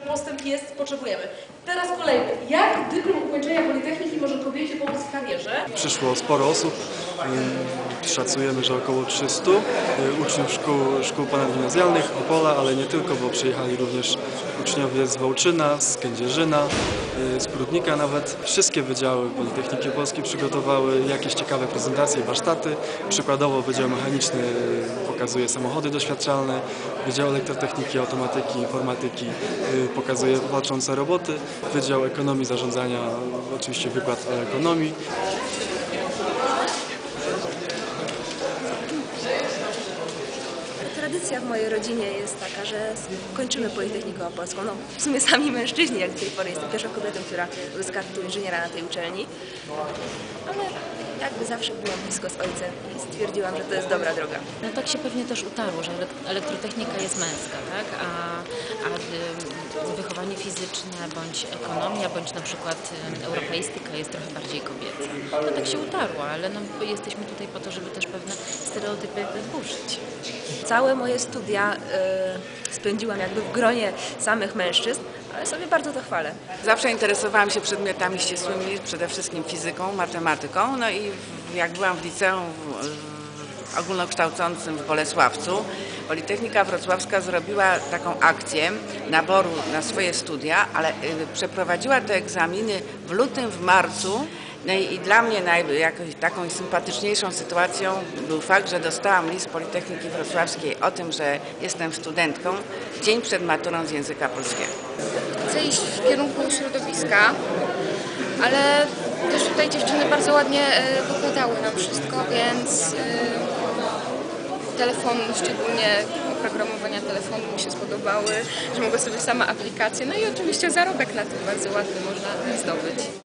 Postęp jest, potrzebujemy. Teraz kolejny. Jak dyplom ukończenia Politechniki może kobiecie pomóc w karierze? Przyszło sporo osób, szacujemy, że około 300 uczniów szkół ponadgimnazjalnych, Opola, ale nie tylko, bo przyjechali również uczniowie z Wołczyna, z Kędzierzyna, z Prudnika nawet. Wszystkie wydziały Politechniki Opolskiej przygotowały jakieś ciekawe prezentacje i warsztaty. Przykładowo Wydział Mechaniczny pokazuje samochody doświadczalne, Wydział Elektrotechniki, Automatyki, Informatyki pokazuje walczące roboty, Wydział Ekonomii Zarządzania oczywiście wykład o ekonomii. Tradycja w mojej rodzinie jest taka, że kończymy Politechnikę Opolską. No, w sumie sami mężczyźni, jak do tej pory. Jestem pierwszą kobietą, która uzyskała tytuł inżyniera na tej uczelni. Ale jakby zawsze byłam blisko z ojcem i stwierdziłam, że to jest dobra droga. No tak się pewnie też utarło, że elektrotechnika jest męska, tak? A wychowanie fizyczne, bądź ekonomia, bądź na przykład europeistyka jest trochę bardziej kobieca. No tak się utarło, ale no, jesteśmy tutaj po to, żeby też pewne stereotypy zburzyć. Całe moje studia spędziłam jakby w gronie samych mężczyzn, ale sobie bardzo to chwalę. Zawsze interesowałam się przedmiotami ścisłymi, przede wszystkim fizyką, matematyką. No i jak byłam w liceum ogólnokształcącym w Bolesławcu, Politechnika Wrocławska zrobiła taką akcję naboru na swoje studia, ale przeprowadziła te egzaminy w lutym, w marcu. No i dla mnie jakąś taką sympatyczniejszą sytuacją był fakt, że dostałam list Politechniki Wrocławskiej o tym, że jestem studentką dzień przed maturą z języka polskiego. Chcę iść w kierunku środowiska, ale też tutaj dziewczyny bardzo ładnie wykładały nam wszystko, więc telefon, szczególnie oprogramowania telefonu mi się spodobały, że mogę sobie sama aplikację, no i oczywiście zarobek na tym bardzo ładny można zdobyć.